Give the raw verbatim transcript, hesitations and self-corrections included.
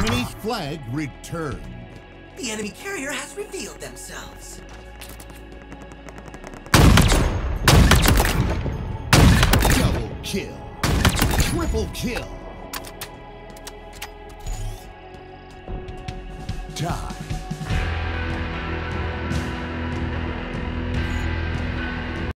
Enemy flag returned. The enemy carrier has revealed themselves. Double kill. Triple kill. Tie.